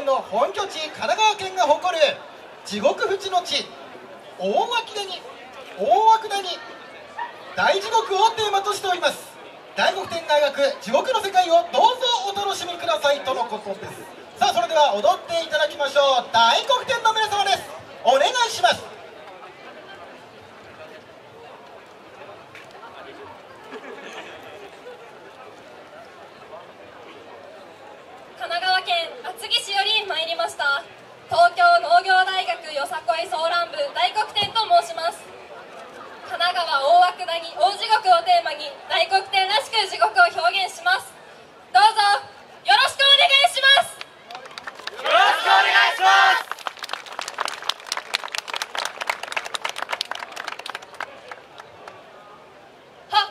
の本拠地神奈川県が誇る地獄淵の地大涌谷大地獄をテーマとしております。大黒天が描く地獄の世界をどうぞお楽しみくださいとのことです。さあ、それでは踊っていただきましょう。大黒天の皆様です。お願いします。 神奈川県厚木市より参りました。東京農業大学よさこいソーラン部大黒天と申します。神奈川大涌谷大地獄をテーマに大黒天らしく地獄を表現します。どうぞよろしくお願いします。 よろしくお願いします。 はっ。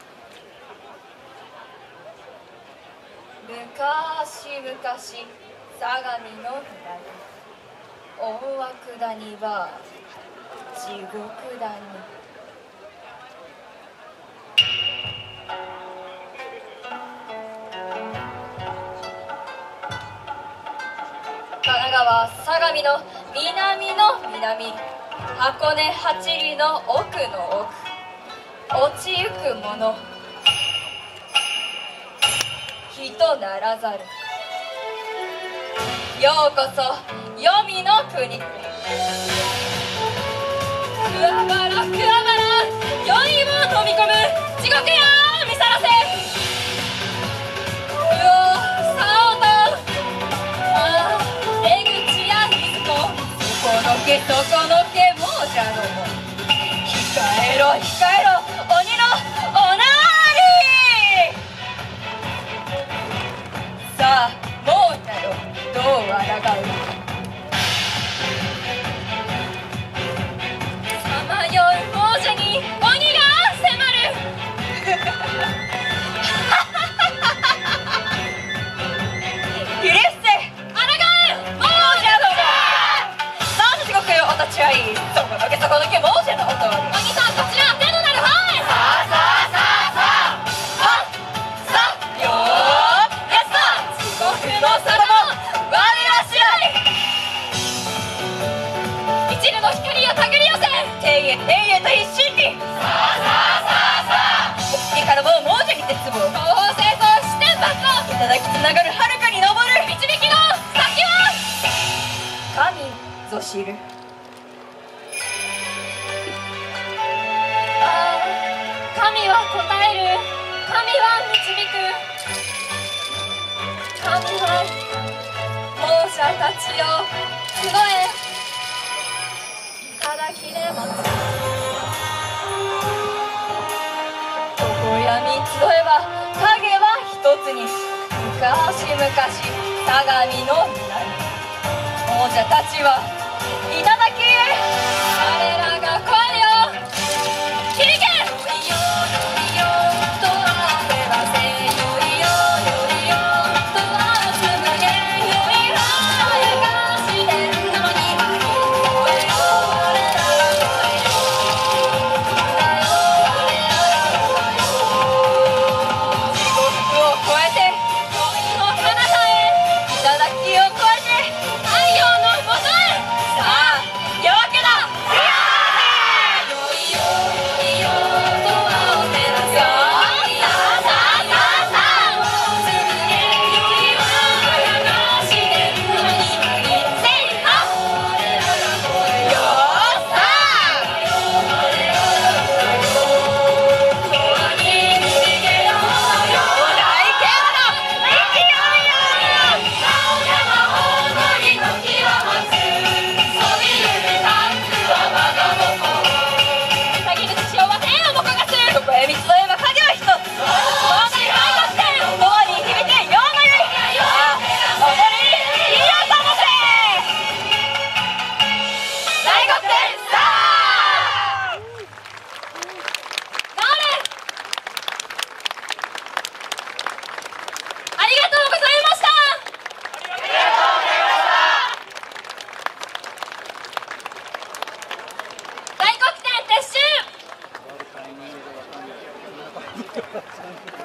昔々相模の村に大涌谷は地獄谷。神奈川相模の南の南、箱根八里の奥の奥、落ちゆく者人ならざる。ようこそ黄泉の国。くわばらくわばら酔いを飲み込む地獄よ見さらせ。うおさおと出口や水子、そこのけそこのけ亡者ども、控えろ控えろ鬼のおなーり。さあ亡者よどうあらがう。さまよう亡者に鬼が迫る。許せあらがう亡者ども。なんで地獄よお立ち会い、そこのけそこのけ亡者のお通り。鬼さんこちら手のなるはい。さあさあさあさあはっさあよーやった地獄の沙汰も我ら知らい。一縷の光を手繰り寄せ庭園と一心に。さあさあさあさあお月からも亡者に絶望、東方清掃四天抜刀いただきつながる遥かに昇る導きの先は神ぞ知る。ああ神は答える、神は導く、神は亡者たちよ集え頂で待つ。常闇集えば影は一つに。昔々相模の南、亡者たちはいただき我らが声よ響け。よいよよいよとあせばせよいよよいよとあつむげよいはやかしてんのに声よ我らが声よだよ我らが声よ。地獄を越えて恋の彼方へ、頂を越えて太陽のもとへ。さあ夜明けだ。よいよよいよとはおてらさあさあさあさあつむげよいはやかしてんのにせいは我らが声よさあ我らが声よ永遠に逃げようよ大剣の勢いよ。青山大谷時は待つ、そびゆるタンクは我がもこ。先口潮は天をもこがす、そこへ三つの山影は一つ。東大大黒天永遠に響けようのゆい。さあ踊り火を灯せ大黒天さあ直れ。ありがとうございました。大黒天撤収。